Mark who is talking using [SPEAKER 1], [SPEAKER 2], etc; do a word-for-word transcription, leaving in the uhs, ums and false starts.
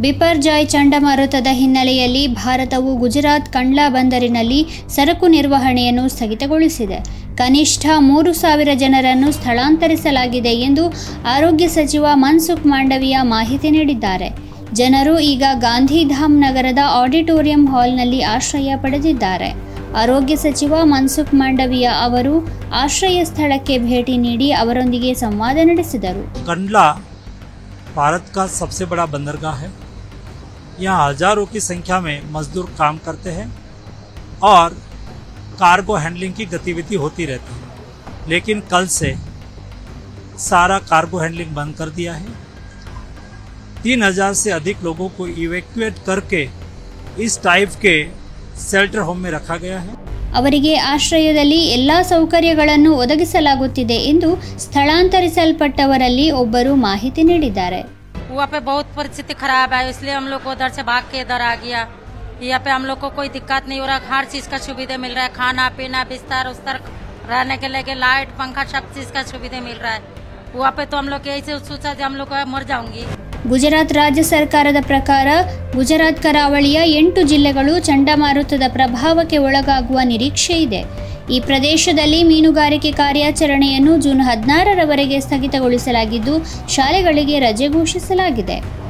[SPEAKER 1] ಬಿಪರ್ಜಾಯ್ ಚಂಡಮಾರುತದ ಹಿನ್ನೆಲೆಯಲ್ಲಿ ಭಾರತವು ಗುಜರಾತ್ ಕಂಡ್ಲಾ ಬಂದರಿನಲ್ಲಿ ಸರಕು ನಿರ್ವಹಣೆಯನ್ನು ಸ್ಥಗಿತಗೊಳಿಸಿದೆ. ಕನಿಷ್ಠ ಮೂರು ಸಾವಿರ ಜನರನ್ನು ಸ್ಥಳಾಂತರಿಸಲಾಗಿದೆ ಎಂದು ಆರೋಗ್ಯ ಸಚಿವ ಮನ್ಸುಖ್ ಮಾಂಡವಿಯಾ ಮಾಹಿತಿ ನೀಡಿದ್ದಾರೆ. ಜನರು ಈಗ ಗಾಂಧಿಧಾಮ್ ನಗರದ ಆಡಿಟೋರಿಯಂ ಹಾಲ್ನಲ್ಲಿ ಆಶ್ರಯ ಪಡೆದಿದ್ದಾರೆ. ಆರೋಗ್ಯ ಸಚಿವ ಮನ್ಸುಖ್ ಮಾಂಡವಿಯಾ ಅವರು ಆಶ್ರಯ ಸ್ಥಳಕ್ಕೆ ಭೇಟಿ ನೀಡಿ ಅವರೊಂದಿಗೆ ಸಂವಾದ ನಡೆಸಿದರು.
[SPEAKER 2] कंडला भारत का सबसे बड़ा बंदरगाह है। यहाँ हजारों की संख्या में मजदूर काम करते हैं और कार्गो हैंडलिंग की गतिविधि होती रहती है, लेकिन कल से सारा कार्गो हैंडलिंग बंद कर दिया है। तीन हजार से अधिक लोगों को इवैक्यूएट करके इस टाइप के शेल्टर होम में रखा गया है।
[SPEAKER 1] ಅವರಿಗೆ ಆಶ್ರಯದಲ್ಲಿ ಎಲ್ಲಾ ಸೌಕರ್ಯಗಳನ್ನು ಒದಗಿಸಲಾಗುತ್ತಿದೆ ಎಂದು ಸ್ಥಳಾಂತರಿಸಲ್ಪಟ್ಟವರಲ್ಲಿ ಒಬ್ಬರು ಮಾಹಿತಿ ನೀಡಿದ್ದಾರೆ.
[SPEAKER 3] वहाँ पे बहुत परिस्थिति खराब है, इसलिए हम लोग को उधर से भाग के इधर आ गया। यहाँ पे हम लोग को कोई दिक्कत नहीं हो रहा, हर चीज का सुविधा मिल रहा है, खाना पीना बिस्तर उस्तर रहने के लिए लाइट पंखा सब चीज का सुविधा मिल रहा है। वहाँ पे तो हम लोग यही से सोचा हम लोग मर जाऊंगी।
[SPEAKER 1] ಗುಜರಾತ್ ರಾಜ್ಯ ಸರ್ಕಾರದ ಪ್ರಕಾರ ಗುಜರಾತ್ ಕರಾವಳಿಯ ಎಂಟು ಜಿಲ್ಲೆಗಳು ಚಂಡಮಾರುತದ ಪ್ರಭಾವಕ್ಕೆ ಒಳಗಾಗುವ ನಿರೀಕ್ಷೆ ಇದೆ. ಈ ಪ್ರದೇಶದಲ್ಲಿ ಮೀನುಗಾರಿಕೆ ಕಾರ್ಯಾಚರಣೆಯನ್ನು ಜೂನ್ ಹದಿನಾರರವರೆಗೆ ಸ್ಥಗಿತಗೊಳಿಸಲಾಗಿದ್ದು ಶಾಲೆಗಳಿಗೆ ರಜೆ ಘೋಷಿಸಲಾಗಿದೆ.